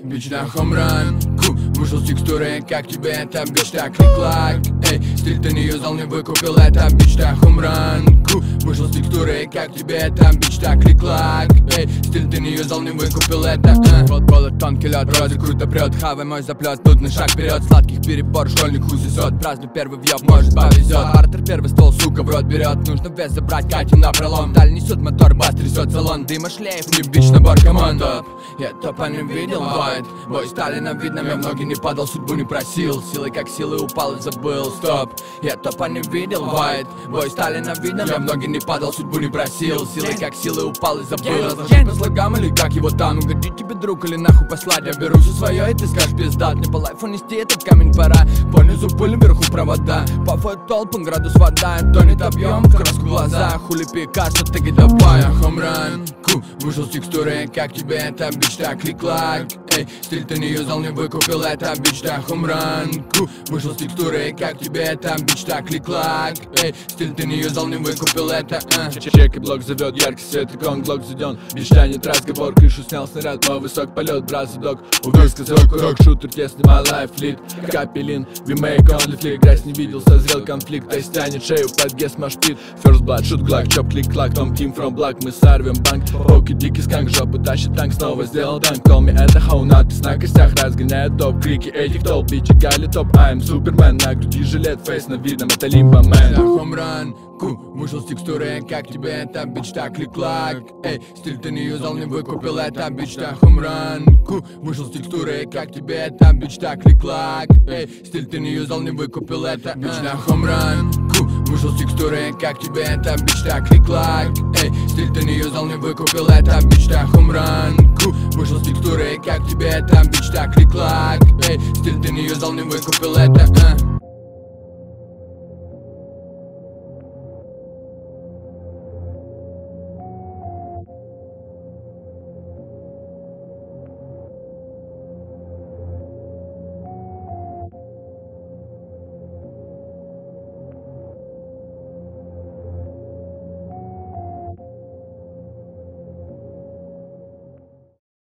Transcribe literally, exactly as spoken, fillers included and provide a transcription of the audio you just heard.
бич на хомран. Вышел с текстурой, как тебе это, бич так клик-клак. Эй, стиль ты не юзал, не выкупил это, бич на хомран. Вышел с текстурой, как тебе это, бич так клик-клак. Эй, стиль ты не юзал, не выкупил это. Полет тонкий лед, вроде круто прет. Хавай мой заплет, нудный шаг вперед. Сладких перебор, школьник усесет. Празднуй первый въеб, может повезет. Бартер первый стол, сука, в рот берет. Нужно вес забрать, катим на пролом. Даль несет мотор, бас трясет салон. Дыма шлейф, не бич набор команд. Я топа не видел, вайд. Бой Сталина видно, я многие не падал, судьбу не просил. Силой как силы упал и забыл, стоп. Я топа не видел, вайд. Бой Сталина видно, я многие не падал, судьбу не просил. Силой как силы упал и забыл. Разложить по слогам или как его там. Угодить тебе друг или нахуй послать. Я беру все свое и ты скажешь пиздат. Мне по лайфу нести этот камень пора. Понизу пыль, вверху провода. Пафает толпы, градус вода. Тонет объем, краску в глазах. Хули Пикассо, таки давай. Хомран, ку, вышел с текстурой, как тебе это, бич так клик-клак. Эй, стиль ты не юзал, не выкупил это, бич так хомран. Ку, вышел с текстурой, как тебе это, бич так клик-клак. Эй, стиль ты не юзал, не выкупил это. Чек и блок зовет, яркий свет, икон, глок заведен. Бич тянет разговор, крышу снял снаряд, мой высок полет, брат задок. Увез сказал курок, шутер, тесный, мой лайф лид. Капелин, we make only flick. Грязь не видел, созрел конфликт, то есть тянет шею под гес машпит. First blood, шут глак, чоп, клик-клак, том team from black. Мы сорвем банк, поки дикий сканк, жопу тащит танк, снова сделал данк. Call me, это хауна, ты на костях разгоняет топ. Крики этих толп, бичи гали топ, I'm супермен. На груди жилет, фейс над видом, это лимба мэн. Хомран, ку, вышел с текстурой, как тебе это, бич так клик-клак. Эй, стиль ты не юзал, не выкупил это, бич так хомран. Ку, вышел с текстурой, как тебе это, бич так клик-клак. Эй, стиль ты не юзал, не выкупил это, бич на хомран. Ку, вышел с текстурой, как тебе это, бич так клик-клак. Эй, стиль ты не юзал, не выкупил это, бич так хомран. Ку, вышел с текстурой, как тебе это, бич так клик-клак. Эй, стиль ты не юзал, не выкупил это.